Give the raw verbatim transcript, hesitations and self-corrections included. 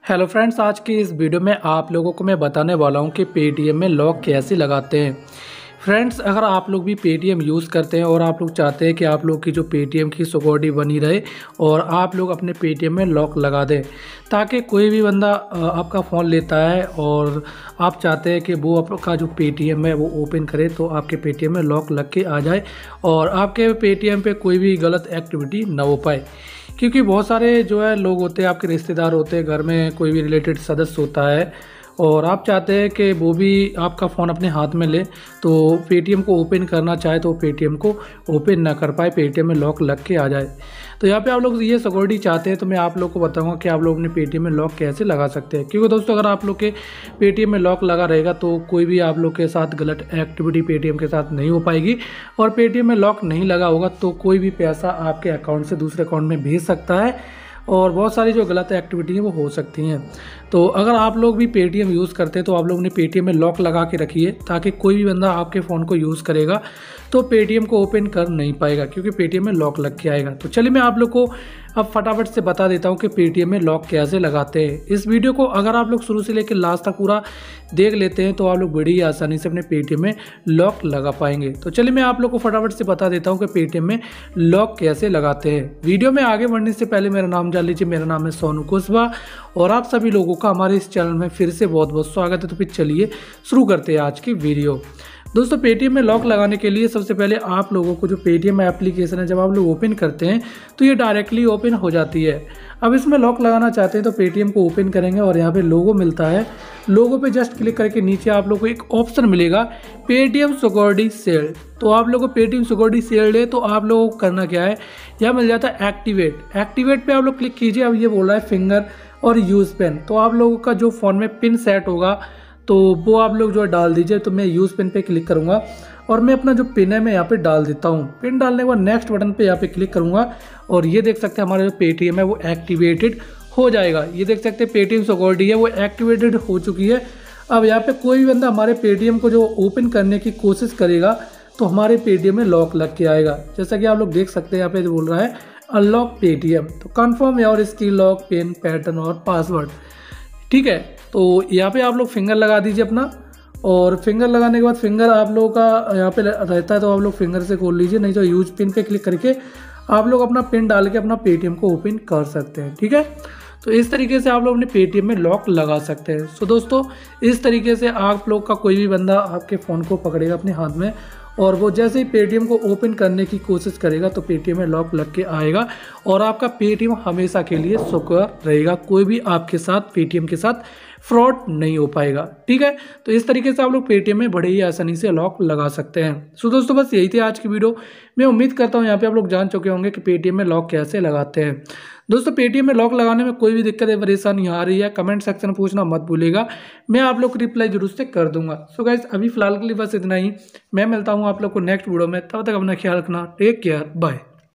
Hello friends, आज की इस वीडियो में आप लोगों को मैं बताने वाला हूं कि पेटीएम में लॉक कैसे लगाते हैं। फ्रेंड्स, अगर आप लोग भी पेटीएम यूज़ करते हैं और आप लोग चाहते हैं कि आप लोग की जो पेटीएम की सिक्योरिटी बनी रहे और आप लोग अपने पेटीएम में लॉक लगा दें, ताकि कोई भी बंदा आपका फ़ोन लेता है और आप चाहते हैं कि वो आपका जो पेटीएम है वो ओपन करे तो आपके पेटीएम में लॉक लग के आ जाए और आपके पेटीएम पे कोई भी गलत एक्टिविटी ना हो पाए। क्योंकि बहुत सारे जो है लोग होते हैं, आपके रिश्तेदार होते हैं, घर में कोई भी रिलेटेड सदस्य होता है और आप चाहते हैं कि वो भी आपका फ़ोन अपने हाथ में ले, तो पेटीएम को ओपन करना चाहे तो पेटीएम को ओपन ना कर पाए, पेटीएम में लॉक लग के आ जाए। तो यहाँ पे आप लोग ये सिक्योरिटी चाहते हैं तो मैं आप लोग को बताऊंगा कि आप लोग अपने पेटीएम में लॉक कैसे लगा सकते हैं। क्योंकि दोस्तों, अगर आप लोग के पेटीएम में लॉक लगा रहेगा तो कोई भी आप लोग के साथ गलत एक्टिविटी पेटीएम के साथ नहीं हो पाएगी और पेटीएम में लॉक नहीं लगा होगा तो कोई भी पैसा आपके अकाउंट से दूसरे अकाउंट में भेज सकता है और बहुत सारी जो गलत एक्टिविटी हैं वो हो सकती हैं। तो अगर आप लोग भी पेटीएम यूज़ करते हैं तो आप लोग ने पेटीएम में लॉक लगा के रखिए, ताकि कोई भी बंदा आपके फ़ोन को यूज़ करेगा तो पेटीएम को ओपन कर नहीं पाएगा, क्योंकि पेटीएम में लॉक लग के आएगा। तो चलिए मैं आप लोग को अब फटाफट से बता देता हूँ कि पेटीएम में लॉक कैसे लगाते हैं। इस वीडियो को अगर आप लोग शुरू से लेकर लास्ट तक पूरा देख लेते हैं तो आप लोग बड़ी आसानी से अपने पेटीएम में लॉक लगा पाएंगे। तो चलिए मैं आप लोग को फटाफट से बता देता हूँ कि पेटीएम में लॉक कैसे लगाते हैं। वीडियो में आगे बढ़ने से पहले मेरा नाम जान लीजिए। मेरा नाम है सोनू कुशवाहा और आप सभी लोगों का हमारे इस चैनल में फिर से बहुत बहुत स्वागत है। तो फिर चलिए शुरू करते हैं आज की वीडियो। दोस्तों, पेटीएम में लॉक लगाने के लिए सबसे पहले आप लोगों को जो पेटीएम एप्लीकेशन है, जब आप लोग ओपन करते हैं तो ये डायरेक्टली ओपन हो जाती है। अब इसमें लॉक लगाना चाहते हैं तो पेटीएम को ओपन करेंगे और यहाँ पे लोगो मिलता है। लोगो पे जस्ट क्लिक करके नीचे आप लोग को एक ऑप्शन मिलेगा पेटीएम सिक्योरिटी शील्ड। तो आप लोगों को पेटीएम सिक्योरिटी शील्ड है तो आप लोगों को करना क्या है, यह मिल जाता है एक्टिवेट। एक्टिवेट पे आप लोग क्लिक कीजिए। अब ये बोल रहा है फिंगर और यूज़ पेन, तो आप लोगों का जो फ़ोन में पिन सेट होगा तो वो आप लोग जो है डाल दीजिए। तो मैं यूज़ पिन पे क्लिक करूँगा और मैं अपना जो पिन है मैं यहाँ पे डाल देता हूँ। पिन डालने के बाद नेक्स्ट बटन पे यहाँ पे क्लिक करूँगा और ये देख सकते हैं हमारा जो पेटीएम है वो एक्टिवेटेड हो जाएगा। ये देख सकते हैं पेटीएम सिक्योरिटी है वो एक्टिवेटेड हो चुकी है। अब यहाँ पे कोई भी बंदा हमारे पेटीएम को जो ओपन करने की कोशिश करेगा तो हमारे पेटीएम में लॉक लग के आएगा। जैसा कि आप लोग देख सकते हैं यहाँ पे जो बोल रहा है अनलॉक पेटीएम, तो confirm your screen lock, pin, pattern और पासवर्ड। ठीक है, तो यहाँ पे आप लोग फिंगर लगा दीजिए अपना और फिंगर लगाने के बाद फिंगर आप लोगों का यहाँ पे रहता है तो आप लोग फिंगर से खोल लीजिए, नहीं तो यूज पिन पे क्लिक करके आप लोग अपना पिन डाल के अपना पेटीएम को ओपन कर सकते हैं। ठीक है, तो इस तरीके से आप लोग अपने पेटीएम में लॉक लगा सकते हैं। सो दोस्तों, इस तरीके से आप लोग का कोई भी बंदा आपके फ़ोन को पकड़ेगा अपने हाथ में और वो जैसे ही पेटीएम को ओपन करने की कोशिश करेगा तो पेटीएम में लॉक लग के आएगा और आपका पेटीएम हमेशा के लिए सिक्योर रहेगा। कोई भी आपके साथ पेटीएम के साथ फ्रॉड नहीं हो पाएगा। ठीक है, तो इस तरीके से आप लोग पेटीएम में बड़े ही आसानी से लॉक लगा सकते हैं। सो दोस्तों, बस यही थी आज की वीडियो। मैं उम्मीद करता हूँ यहाँ पे आप लोग जान चुके होंगे कि पेटीएम में लॉक कैसे लगाते हैं। दोस्तों, पेटीएम में लॉक लगाने में कोई भी दिक्कत या परेशानी आ रही है कमेंट सेक्शन में पूछना मत भूलिएगा, मैं आप लोग को रिप्लाई जरूर से कर दूंगा। सो गाइस, अभी फिलहाल के लिए बस इतना ही। मैं मिलता हूँ आप लोग को नेक्स्ट वीडियो में, तब तक अपना ख्याल रखना। Take care, bye.